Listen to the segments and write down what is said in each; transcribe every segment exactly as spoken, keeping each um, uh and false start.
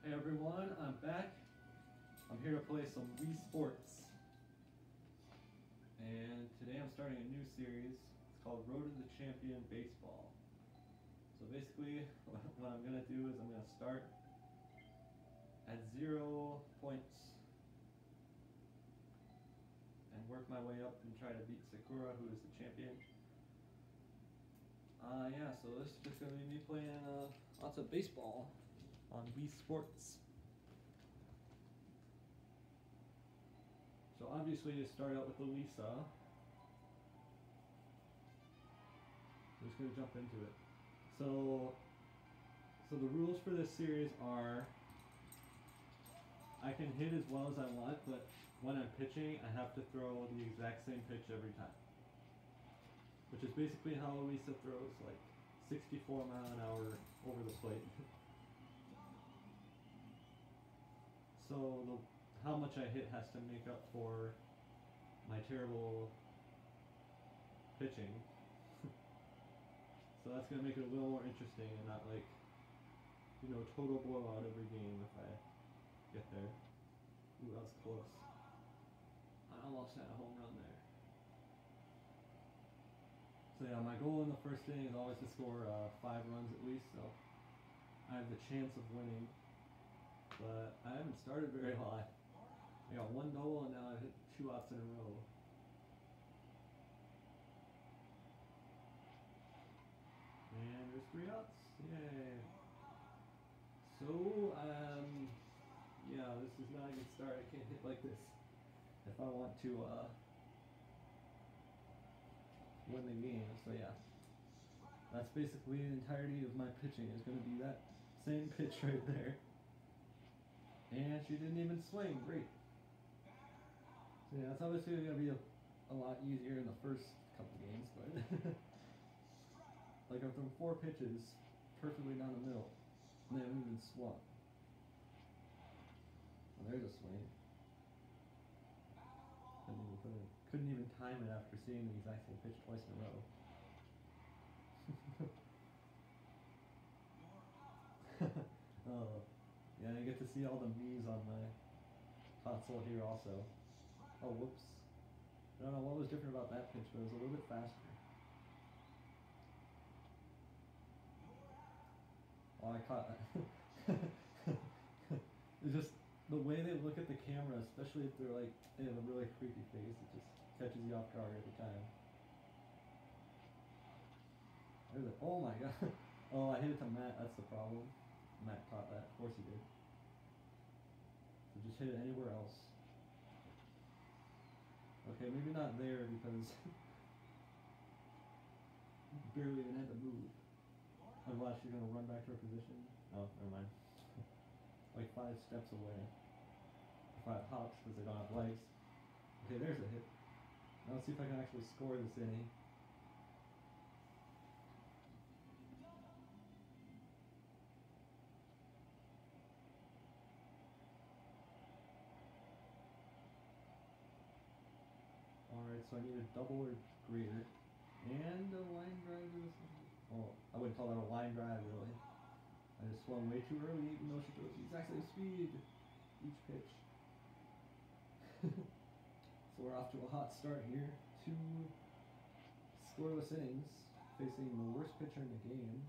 Hey everyone, I'm back. I'm here to play some Wii Sports. And today I'm starting a new series. It's called Road to the Champion Baseball. So basically, what I'm going to do is I'm going to start at zero points and work my way up and try to beat Sakura, who is the champion. Uh, yeah, so this is just going to be me playing uh, lots of baseball on Wii Sports. So obviously you start out with Louisa. I'm just going to jump into it. So, so the rules for this series are I can hit as well as I want, but when I'm pitching, I have to throw the exact same pitch every time. Which is basically how Louisa throws, like sixty-four mile an hour over the plate. So the, how much I hit has to make up for my terrible pitching. So that's going to make it a little more interesting and not like, you know, total blowout every game if I get there. Ooh, that was close. I almost had a home run there. So yeah, my goal in the first inning is always to score uh, five runs at least, so I have the chance of winning. But I haven't started very high. I got one double and now I've hit two outs in a row. And there's three outs. Yay. So, um, yeah, this is not a good start. I can't hit like this if I want to uh, win the game. So yeah, that's basically the entirety of my pitching is going to be that same pitch right there. And she didn't even swing. Great. So yeah, it's obviously going to be a, a lot easier in the first couple games, but like I've thrown four pitches perfectly down the middle, and they haven't even swung. Well, there's a swing. Couldn't even, put it, couldn't even time it after seeing the exact same pitch twice in a row. Oh, yeah, I get to see all the me's on my console here also. Oh, whoops. I don't know what was different about that pitch, but it was a little bit faster. Oh, I caught that. It's just the way they look at the camera, especially if they're like, they have a really creepy face, it just catches you off guard every time. There's a, oh my god. Oh, I hit it to Matt, that's the problem. Matt caught that, of course he did. So just hit it anywhere else. Okay, maybe not there because barely even had to move. Otherwise she's gonna run back to her position. Oh, never mind. Like five steps away. Five hops because they don't have legs. Okay, there's a hit. Now let's see if I can actually score this inning. Alright, so I need a double or greater. And a line drive is... Oh, I wouldn't call that a line drive really. I just swung way too early, even though she throws the exact same speed each pitch. So we're off to a hot start here. Two scoreless innings, facing the worst pitcher in the game.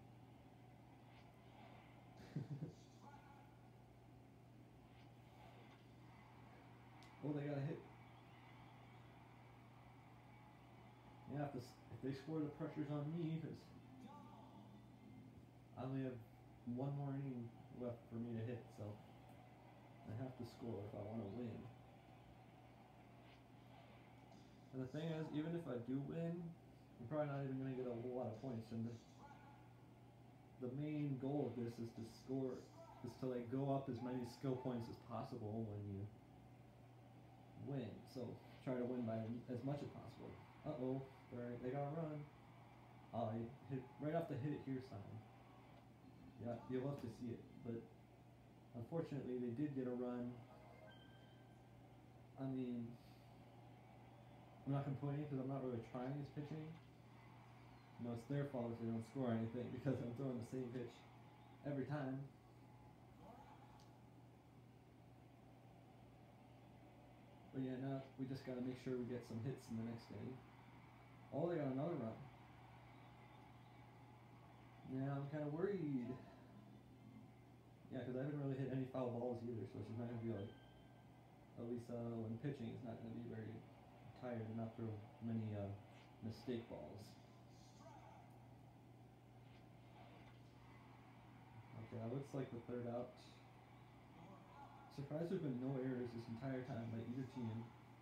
Oh, they got a hit. Yeah, if, this, if they score, the pressure's on me because I only have one more inning left for me to hit, so I have to score if I want to win. And the thing is, even if I do win, I'm probably not even going to get a whole lot of points. And the, the main goal of this is to score, is to like go up as many skill points as possible when you win. So try to win by as much as possible. Uh-oh, they got a run. Oh, I hit right off the hit it here sign. Yeah, you'll love to see it, but unfortunately they did get a run. I mean, I'm not complaining because I'm not really trying this pitching. You know, it's their fault if they don't score anything because I'm throwing the same pitch every time. But yeah, now we just gotta make sure we get some hits in the next inning. Oh, they got another run. Now I'm kind of worried. Yeah, because I haven't really hit any foul balls either, so she's not gonna be like. At least uh, when pitching, it's not gonna be very tired and not throw many uh, mistake balls. Okay, that looks like the third out. Surprised there's been no errors this entire time by either team.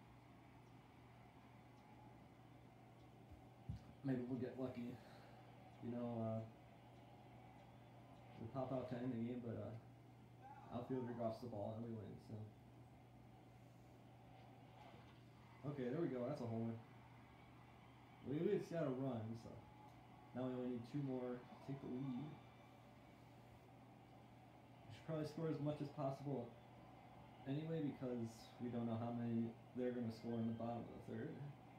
Maybe we'll get lucky. You know, uh, we pop out to end the game, but uh, outfielder drops the ball and we win. So. Okay, there we go. That's a homer. We at least got a run, so now we only need two more to take the lead. We should probably score as much as possible anyway, because we don't know how many they're going to score in the bottom of the third.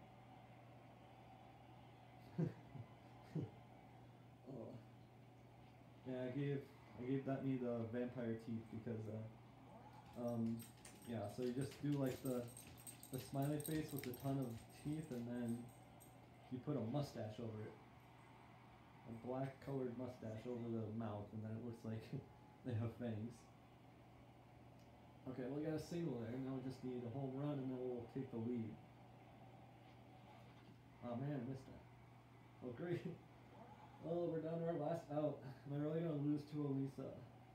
Oh. Yeah, I gave I gave that me the vampire teeth because uh, um yeah, so you just do like the the smiley face with a ton of teeth, and then you put a mustache over it, a black colored mustache over the mouth, and then it looks like they have fangs. Okay, well, we got a single there. Now we just need a home run, and then we'll take the lead. Oh man, I missed that. Oh great. Oh, we're down to our last out. Am I really gonna lose to Elisa?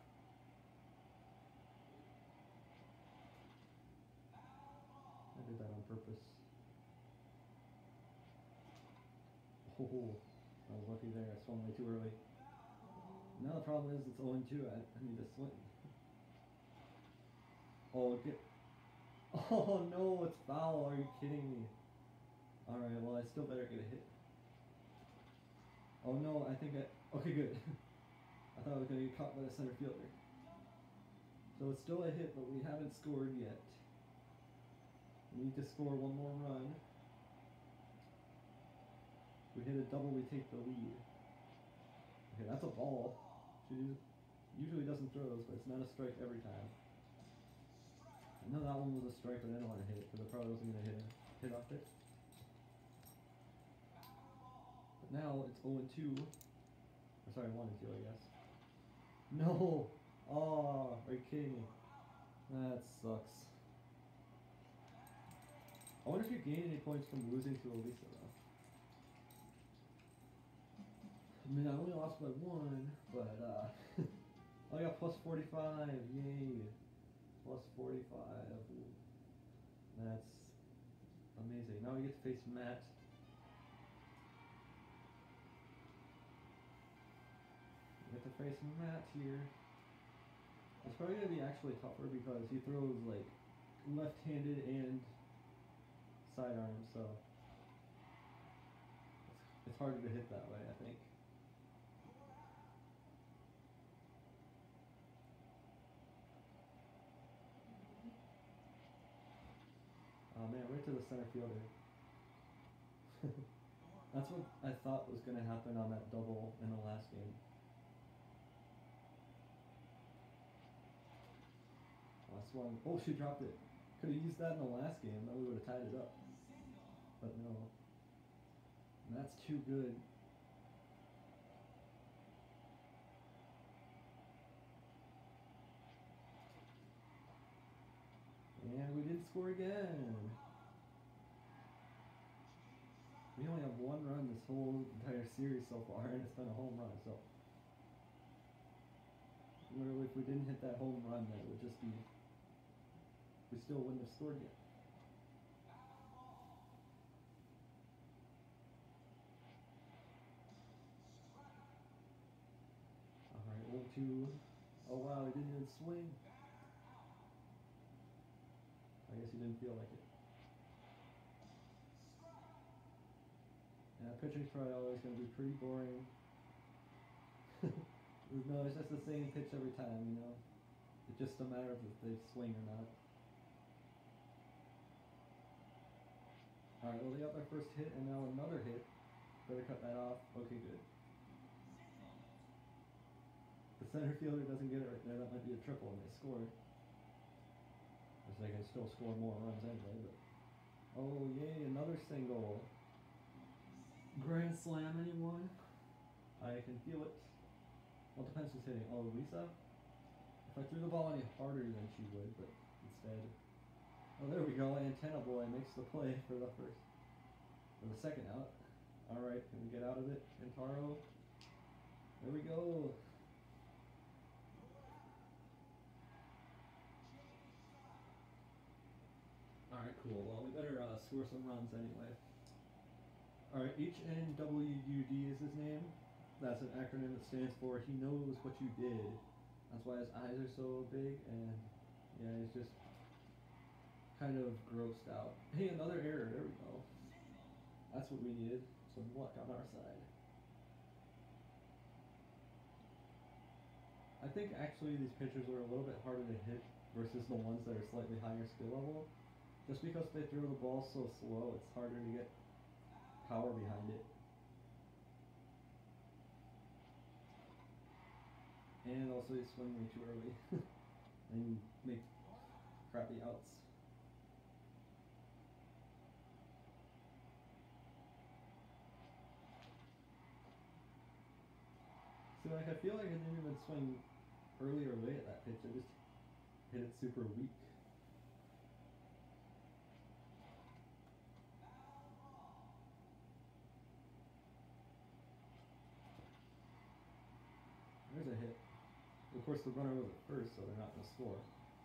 I did that on purpose. Oh, I was lucky there. I swung way too early. Now the problem is it's oh and two. I, I need to swing. Oh, get. Oh no, it's foul. Are you kidding me? Alright, well, I still better get a hit. Oh no, I think I. Okay, good. I thought I was going to get caught by the center fielder. So it's still a hit, but we haven't scored yet. We need to score one more run. If we hit a double, we take the lead. Okay, that's a ball. She usually doesn't throw those, but it's not a strike every time. I know that one was a strike, but I didn't want to hit it because I probably wasn't going to hit a hit off it. But now it's oh and two. Or sorry, one and two, I guess. No! Oh, are you kidding me? That sucks. I wonder if you gain any points from losing to Elisa, though. I mean, I only lost by one, but uh, I got plus forty-five. Yay! Plus forty-five. Ooh. That's amazing. Now we get to face Matt. We get to face Matt here. It's probably going to be actually tougher because he throws like left-handed and sidearm, so it's, it's harder to hit that way, I think. Oh man, right to the center fielder. That's what I thought was going to happen on that double in the last game. Last one. Oh, she dropped it. Could have used that in the last game, then we would have tied it up. But no. And that's too good. And we did score again. We only have one run this whole entire series so far, and it's been a home run, so. Literally, if we didn't hit that home run, then it would just be. We still wouldn't have scored yet. Alright, oh two. Oh wow, he didn't even swing. I guess he didn't feel like it. Yeah, pitching's probably always going to be pretty boring. No, it's just the same pitch every time, you know? It's just a matter of if they swing or not. Alright, well they got their first hit and now another hit. Better cut that off. Okay, good. The center fielder doesn't get it right there. That might be a triple and they score. Or because they can still score more runs anyway. But oh yay, another single! Grand slam, anyone? I can feel it. Well, it depends who's hitting. Oh, Lisa? If I threw the ball any harder than she would, but instead... Oh, there we go. Antenna Boy makes the play for the first... For the second out. Alright, can we get out of it, Kentaro? There we go. Alright, cool. Well, we better uh, score some runs anyway. Alright, H N W U D is his name. That's an acronym that stands for He Knows What You Did. That's why his eyes are so big, and yeah, he's just kind of grossed out. Hey, another error. There we go. That's what we needed. Some luck on our side. I think actually these pitchers are a little bit harder to hit versus the ones that are slightly higher skill level. Just because they throw the ball so slow, it's harder to get power behind it. And also you swing way too early and make crappy outs. So like I feel like I didn't even swing early or late at that pitch, I just hit it super weak. There's a hit. Of course, the runner was at first, so they're not going to score.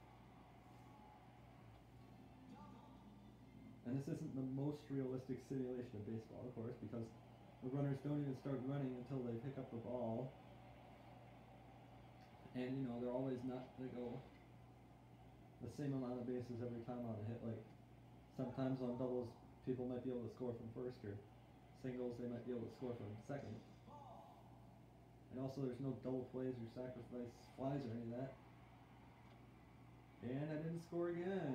And this isn't the most realistic simulation of baseball, of course, because the runners don't even start running until they pick up the ball. And, you know, they're always not going to go the same amount of bases every time on a hit. Like, sometimes on doubles, people might be able to score from first, or singles, they might be able to score from second. And also there's no double plays or sacrifice flies or any of that. And I didn't score again.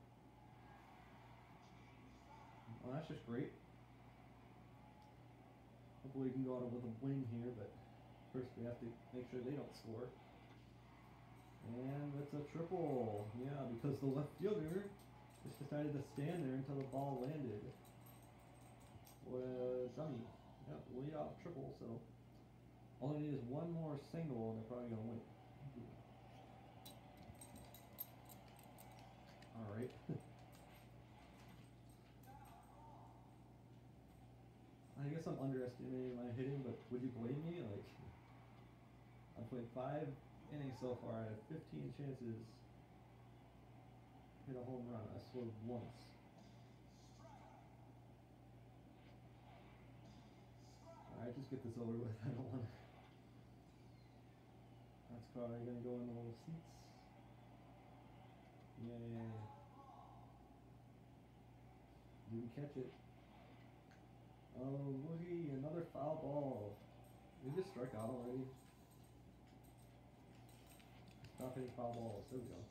Well, that's just great. Hopefully we can go out with a win here, but first we have to make sure they don't score. And it's a triple. Yeah, because the left fielder just decided to stand there until the ball landed. Was dummy. Yeah, way off triple, so all I need is one more single and they're probably going to win. Alright. I guess I'm underestimating my hitting, but would you blame me? Like, I've played five innings so far, I have fifteen chances to hit a home run. I scored once. Alright, just get this over with. I don't want to. That's probably going to go in the little seats. Yay. Didn't catch it. Oh, looky, another foul ball. Did we just strike out already? Stop hitting foul balls. There we go.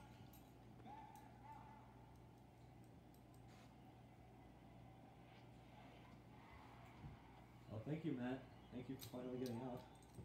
Oh, thank you, Matt. Thank you for finally getting out.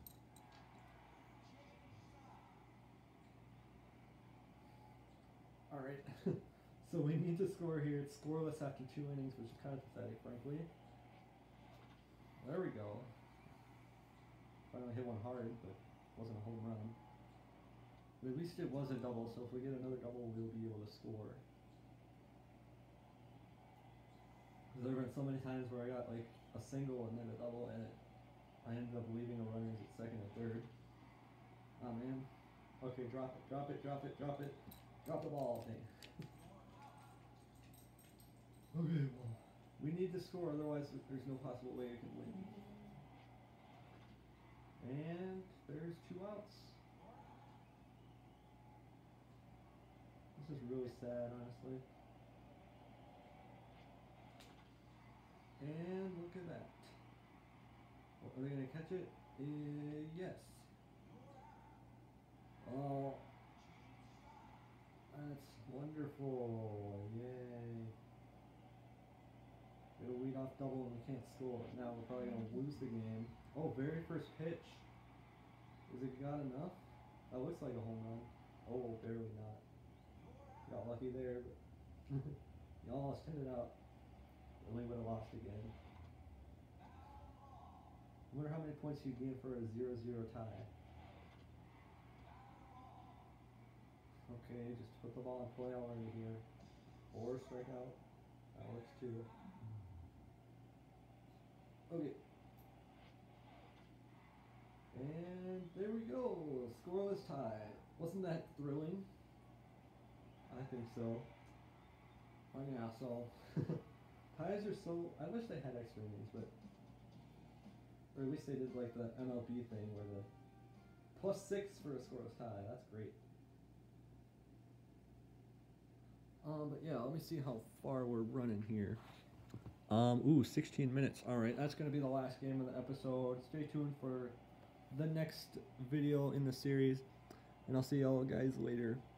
Alright. So we need to score here. It's scoreless after two innings, which is kind of pathetic, frankly. There we go. Finally hit one hard, but it wasn't a home run. But at least it was a double, so if we get another double, we'll be able to score. Because there have been so many times where I got like a single and then a double, and it, I ended up leaving the runners at second and third. Oh man. Okay, drop it, drop it, drop it, drop it. Drop the ball thing. Okay, well, we need to score, otherwise there's no possible way I can win. And there's two outs. This is really sad, honestly. And look at that. Well, are they going to catch it? Uh, yes. Oh, that's wonderful. Yay. Get a lead off double and we can't score. Now we're probably going to lose the game. Oh, very first pitch. Is it got enough? That looks like a home run. Oh, barely not. got lucky there, but you almost hit it out. Only would have lost again. I wonder how many points you gain for a zero zero tie. Okay, just put the ball in play already here. Or strike out. That works too. Okay. And there we go. Scoreless tie. Wasn't that thrilling? I think so. I'm an asshole. Ties are so. I wish they had extra innings, but. Or at least they did like the M L B thing where the. Plus six for a scoreless tie. That's great. Um, but yeah, let me see how far we're running here. Um, ooh, sixteen minutes. All right, that's going to be the last game of the episode. Stay tuned for the next video in the series, and I'll see y'all guys later.